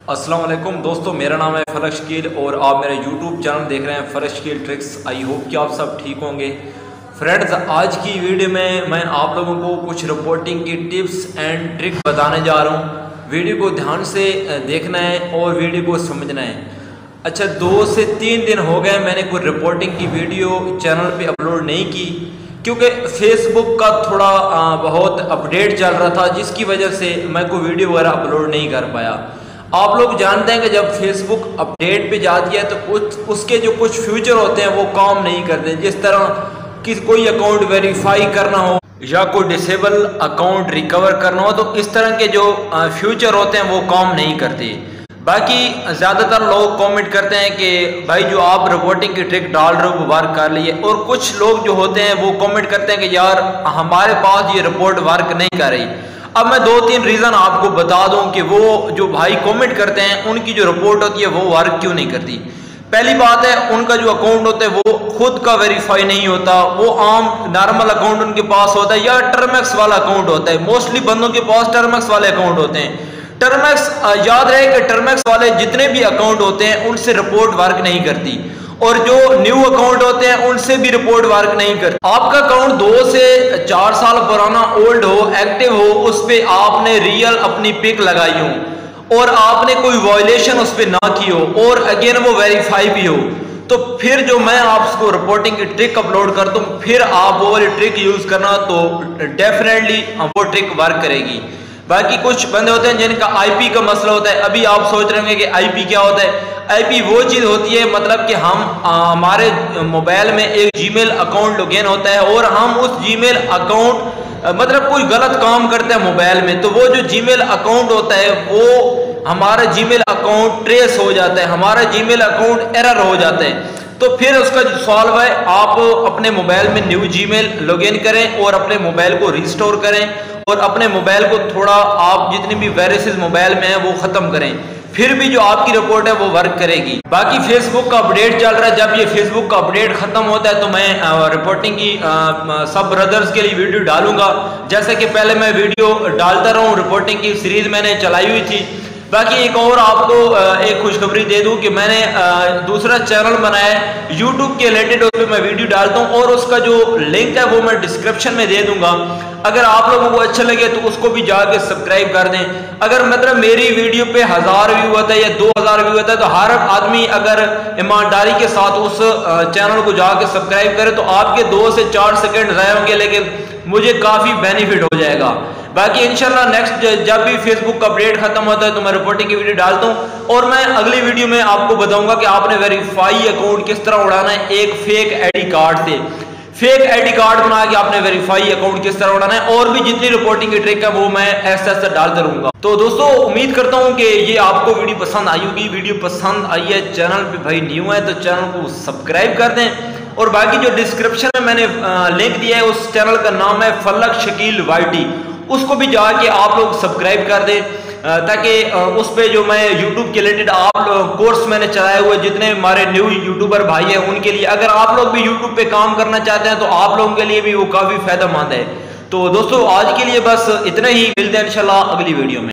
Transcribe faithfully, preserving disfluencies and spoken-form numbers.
अस्सलाम वालेकुम दोस्तों, मेरा नाम है फलक शकील और आप मेरे यूट्यूब चैनल देख रहे हैं फलक शकील ट्रिक्स। आई होप कि आप सब ठीक होंगे। फ्रेंड्स, आज की वीडियो में मैं आप लोगों को कुछ रिपोर्टिंग की टिप्स एंड ट्रिक बताने जा रहा हूँ। वीडियो को ध्यान से देखना है और वीडियो को समझना है। अच्छा, दो से तीन दिन हो गए मैंने कोई रिपोर्टिंग की वीडियो चैनल पे अपलोड नहीं की, क्योंकि फेसबुक का थोड़ा आ, बहुत अपडेट चल रहा था, जिसकी वजह से मैं कोई वीडियो वगैरह अपलोड नहीं कर पाया। आप लोग जानते हैं कि जब फेसबुक अपडेट पे जाती है तो उस उसके जो कुछ फ्यूचर होते हैं वो काम नहीं करते। जिस तरह कि कोई अकाउंट वेरीफाई करना हो या कोई डिसेबल अकाउंट रिकवर करना हो, तो इस तरह के जो फ्यूचर होते हैं वो काम नहीं करते। बाकी ज़्यादातर लोग कमेंट करते हैं कि भाई जो आप रिपोर्टिंग की ट्रिक डाल रहे हो वो वर्क कर लिए, और कुछ लोग जो होते हैं वो कमेंट करते हैं कि यार हमारे पास ये रिपोर्ट वर्क नहीं कर रही। अब मैं दो तीन रीज़न आपको बता दूं कि वो जो भाई कमेंट करते हैं उनकी जो रिपोर्ट होती है वो वर्क क्यों नहीं करती। पहली बात है, उनका जो अकाउंट होता है वो खुद का वेरीफाई नहीं होता, वो आम नॉर्मल अकाउंट उनके पास होता है या टर्मैक्स वाला अकाउंट होता है। मोस्टली बंदों के पास टर्मैक्स वाले अकाउंट होते हैं। टर्मैक्स, याद रहे कि टर्मैक्स वाले जितने भी अकाउंट होते हैं उनसे रिपोर्ट वर्क नहीं करती, और जो न्यू अकाउंट होते हैं उनसे भी रिपोर्ट वर्क नहीं करती। आपका अकाउंट दो से चार साल पुराना ओल्ड हो, एक्टिव हो, उस पर आपने रियल अपनी पिक लगाई हो और आपने कोई वायलेशन उस पर ना की हो और अगेन वो वेरीफाई भी हो, तो फिर जो मैं आपको रिपोर्टिंग की ट्रिक अपलोड करता हूँ, फिर आप वो वाली ट्रिक यूज करना, तो डेफिनेटली वो ट्रिक वर्क करेगी। बाकी कुछ बंदे होते हैं जिनका आईपी का मसला होता है। अभी आप सोच रहे होंगे कि आईपी क्या होता है। आईपी वो चीज़ होती है, मतलब कि हम हमारे मोबाइल में एक जीमेल अकाउंट लॉगिन होता है और हम उस जीमेल अकाउंट मतलब कोई गलत काम करते हैं मोबाइल में, तो वो जो जीमेल अकाउंट होता है वो हमारा जीमेल अकाउंट ट्रेस हो जाता है, हमारा जीमेल अकाउंट एरर हो जाता है। तो फिर उसका जो सॉल्व है, आप अपने मोबाइल में न्यू जीमेल लॉगिन करें और अपने मोबाइल को रिस्टोर करें और अपने मोबाइल को थोड़ा आप जितनी भी वायरसेस मोबाइल में है वो खत्म करें, फिर भी जो आपकी रिपोर्ट है वो वर्क करेगी। बाकी फेसबुक का अपडेट चल रहा है, जब ये फेसबुक का अपडेट खत्म होता है तो मैं रिपोर्टिंग की आ, सब ब्रदर्स के लिए वीडियो डालूंगा। जैसे कि पहले मैं वीडियो डालता रहा हूँ, रिपोर्टिंग की सीरीज मैंने चलाई हुई थी। बाकी एक और आपको एक खुशखबरी दे दूं कि मैंने दूसरा चैनल बनाया है यूट्यूब के रिलेटेड, उस पर मैं वीडियो डालता हूं और उसका जो लिंक है वो मैं डिस्क्रिप्शन में दे दूंगा। अगर आप लोगों को अच्छा लगे तो उसको भी जाके सब्सक्राइब कर दें। अगर मतलब मेरी वीडियो पे हजार व्यू होता है या दो हजार व्यू होता है, तो हर आदमी अगर ईमानदारी के साथ उस चैनल को जाके सब्सक्राइब करे तो आपके दो से चार सेकंड ज़ाया होंगे, लेकिन मुझे काफ़ी बेनिफिट हो जाएगा। बाकी इंशाल्लाह नेक्स्ट जब भी फेसबुक का अपडेट खत्म होता है तो मैं रिपोर्टिंग की वीडियो डालता हूँ, और मैं अगली वीडियो में आपको बताऊंगा कि आपने वेरीफाई अकाउंट किस तरह उड़ाना है। एक फेक आईडी कार्ड से फेक आईडी कार्ड बना के आपने वेरीफाई अकाउंट किस तरह उड़ाना है, और भी जितनी रिपोर्टिंग की ट्रिक है वो मैं ऐसा ऐसा डालता रहूंगा। तो दोस्तों, उम्मीद करता हूँ कि ये आपको वीडियो पसंद आई होगी। वीडियो पसंद आई है, चैनल पे भाई न्यू है तो चैनल को सब्सक्राइब कर दें, और बाकी जो डिस्क्रिप्शन में मैंने लिंक दिया है उस चैनल का नाम है फलक शकील वाईटी, उसको भी जाके आप लोग सब्सक्राइब कर दें, ताकि उस पे जो मैं यूट्यूब के रिलेटेड आप कोर्स मैंने चलाए हुए जितने हमारे न्यू यूट्यूबर भाई हैं उनके लिए, अगर आप लोग भी यूट्यूब पे काम करना चाहते हैं तो आप लोगों के लिए भी वो काफ़ी फायदेमंद है। तो दोस्तों, आज के लिए बस इतना ही, मिलते हैं इंशाल्लाह अगली वीडियो में।